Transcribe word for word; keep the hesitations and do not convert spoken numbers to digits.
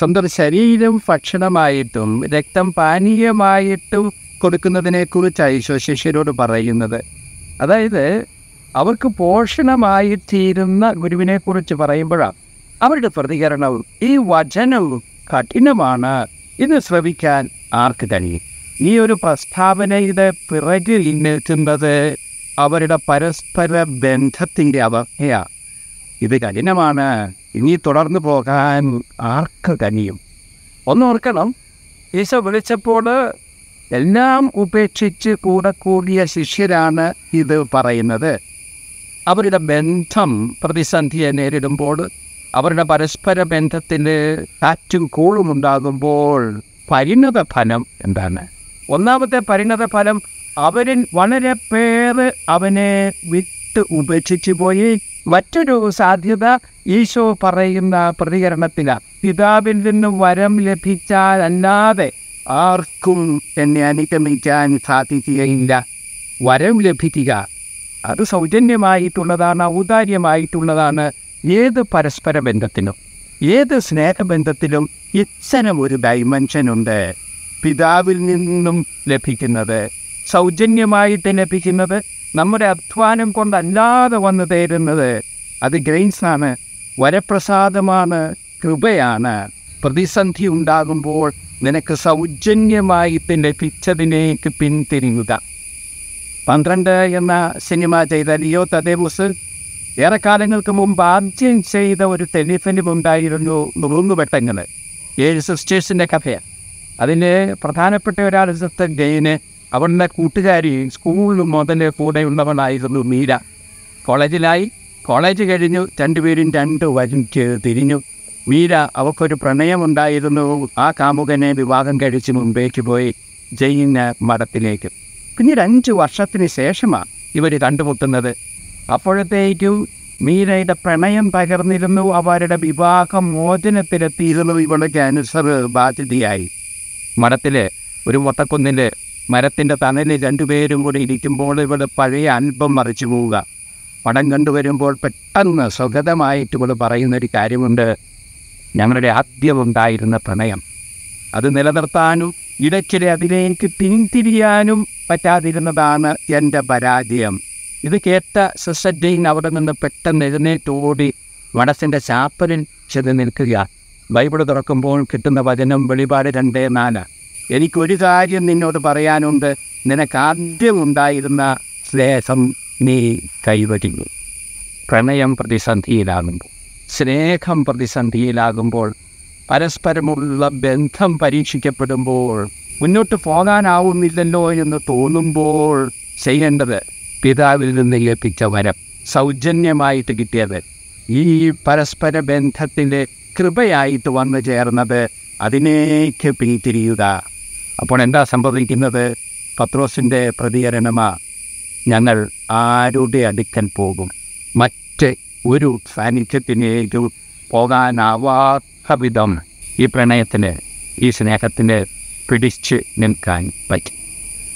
സ്വന്തം ശരീരം ഭക്ഷണമായിട്ടും രക്തം പാനീയമായിട്ടും കൊടുക്കുന്നതിനെക്കുറിച്ചാണ് ഈശോ ശിഷ്യരോട് പറയുന്നത്. അതായത് അവർക്ക് പോഷണമായി തീരുന്ന ഗുരുവിനെക്കുറിച്ച് പറയുമ്പോഴാണ് അവരുടെ പ്രതികരണവും ഈ വചനവും കഠിനമാണ്, ഇത് ശ്രവിക്കാൻ ആർക്ക് കഴിയും? ഈ ഒരു പ്രസ്താവനയുടെ പിറകിൽ നിൽക്കുന്നത് അവരുടെ പരസ്പര ബന്ധത്തിൻ്റെ അവസ്ഥയാണ്. ഇത് കഠിനമാണ്, ഇനി തുടർന്നു പോകാൻ ആർക്ക് കഴിയും? ഒന്നോർക്കണം, ഈശോ വിളിച്ചപ്പോൾ എല്ലാം ഉപേക്ഷിച്ച് കൂടെ കൂടിയ ശിഷ്യരാണ് ഇത് പറയുന്നത്. അവരുടെ ബന്ധം പ്രതിസന്ധിയെ നേരിടുമ്പോൾ, അവരുടെ പരസ്പര ബന്ധത്തിൽ കാറ്റും കോളും ഉണ്ടാകുമ്പോൾ പരിണത ഫലം എന്താണ്? ഒന്നാമത്തെ പരിണത ഫലം, അവരിൽ വളരെ പേര് അവനെ വിട്ട് ഉപേക്ഷിച്ചു പോയി. മറ്റൊരു സാധ്യത ഈശോ പറയുന്ന പ്രതികരണത്തിലാണ്, പിതാവിൽ നിന്നും വരം ലഭിച്ചാൽ അല്ലാതെ ആർക്കും എന്നെ അനുഗമിക്കാൻ സാധിക്കുകയില്ല. വരം ലഭിക്കുക അത് സൗജന്യമായിട്ടുള്ളതാണ്, ഔദാര്യമായിട്ടുള്ളതാണ്. ഏത് പരസ്പര ബന്ധത്തിനും, ഏത് സ്നേഹബന്ധത്തിലും ഇത്തരം ഒരു ഡൈമെൻഷനുണ്ട്. പിതാവിൽ നിന്നും ലഭിക്കുന്നത്, സൗജന്യമായിട്ട് ലഭിക്കുന്നത്, നമ്മുടെ അധ്വാനം കൊണ്ടല്ലാതെ വന്നു തരുന്നത്, അത് ഗ്രേസാണ്, വരപ്രസാദമാണ്, കൃപയാണ്. പ്രതിസന്ധി ഉണ്ടാകുമ്പോൾ നിനക്ക് സൗജന്യമായിട്ട് ലഭിച്ചതിലേക്ക് പിന്തിരിയുക. പന്ത്രണ്ട് എന്ന സിനിമ ചെയ്ത ലിയോ തദേവുസ് ഏറെക്കാലങ്ങൾക്ക് മുമ്പ് ആദ്യം ചെയ്ത ഒരു ടെലിഫിലിം ഉണ്ടായിരുന്നു, നുറുങ്ങുവെട്ടങ്ങൾ. ഏഴ് സിസ്റ്റേഴ്സിൻ്റെ കഥയാണ്. അതിൽ പ്രധാനപ്പെട്ട ഒരാൾ സിസ്റ്റർ ജെയിന്, അവളുടെ കൂട്ടുകാരി സ്കൂൾ മുതൽ കൂടെയുള്ളവളായിരുന്നു മീര. കോളേജിലായി, കോളേജ് കഴിഞ്ഞു, രണ്ടുപേരും രണ്ട് വഴിക്ക് തിരിഞ്ഞു. മീര, അവൾക്കൊരു പ്രണയമുണ്ടായിരുന്നു. ആ കാമുകനെ വിവാഹം കഴിച്ച് മുമ്പേക്ക് പോയി, ജെയിന് മഠത്തിലേക്ക്. പിന്നീട് അഞ്ച് വർഷത്തിന് ശേഷമാണ് ഇവർ കണ്ടുമുട്ടുന്നത്. അപ്പോഴത്തേക്കും മീരയുടെ പ്രണയം പകർന്നിരുന്നു, അവരുടെ വിവാഹം മോചനത്തിലെത്തിയിരുന്നു. ഇവളുടെ ക്യാൻസർ ബാധിതയായി. മഠത്തിൽ ഒരു മൊട്ടക്കുന്നിൽ മരത്തിൻ്റെ തണലിൽ രണ്ടുപേരും കൂടി ഇരിക്കുമ്പോൾ ഇവിടെ പഴയ ആൽബം മറിച്ചു പോവുക. പടം കണ്ടുവരുമ്പോൾ പെട്ടെന്ന് സുഗതമായിട്ട് ഇവിടെ പറയുന്നൊരു കാര്യമുണ്ട്, ഞങ്ങളുടെ ആദ്യമുണ്ടായിരുന്ന പ്രണയം അത് നിലനിർത്താനും ഇടയ്ക്കിടെ അതിലേക്ക് പിന്തിരിയാനും പറ്റാതിരുന്നതാണ് എൻ്റെ പരാജയം. ഇത് കേട്ട സിസ്റ്റർ ജെയിൻ അവിടെ നിന്ന് പെട്ടെന്ന് എഴുന്നേറ്റോടി വടസിൻ്റെ ചാപ്പലിൽ ചെന്ന് നിൽക്കുക. ബൈബിൾ തുറക്കുമ്പോൾ കിട്ടുന്ന വചനം വെളിപാട് രണ്ട് നാല്. എനിക്കൊരു കാര്യം നിന്നോട് പറയാനുണ്ട്, നിനക്കാദ്യമുണ്ടായിരുന്ന സ്നേഹം നീ കൈവരിഞ്ഞു. പ്രണയം പ്രതിസന്ധിയിലാകുമ്പോൾ, സ്നേഹം പ്രതിസന്ധിയിലാകുമ്പോൾ, പരസ്പരമുള്ള ബന്ധം പരീക്ഷിക്കപ്പെടുമ്പോൾ, മുന്നോട്ട് പോകാനാവുന്നില്ലല്ലോ എന്ന് തോന്നുമ്പോൾ ചെയ്യേണ്ടത് പിതാവിൽ നിന്ന് ലഭിച്ച വരം, സൗജന്യമായിട്ട് കിട്ടിയത്, ഈ പരസ്പര ബന്ധത്തിൻ്റെ കൃപയായിട്ട് വന്നു ചേർന്നത്, അതിനേക്ക് പിന്തിരിയുക. അപ്പോൾ എന്താ സംഭവിക്കുന്നത്? പത്രോസിൻ്റെ പ്രതികരണമാ, ഞങ്ങൾ ആരുടെ അടുക്കൽ പോകും? മറ്റ് ഒരു സാന്നിധ്യത്തിനേക്കും പോകാനാവാത്ത വിധം ഈ പ്രണയത്തിന്, ഈ സ്നേഹത്തിന് പിടിച്ച് നിൽക്കാൻ പറ്റും.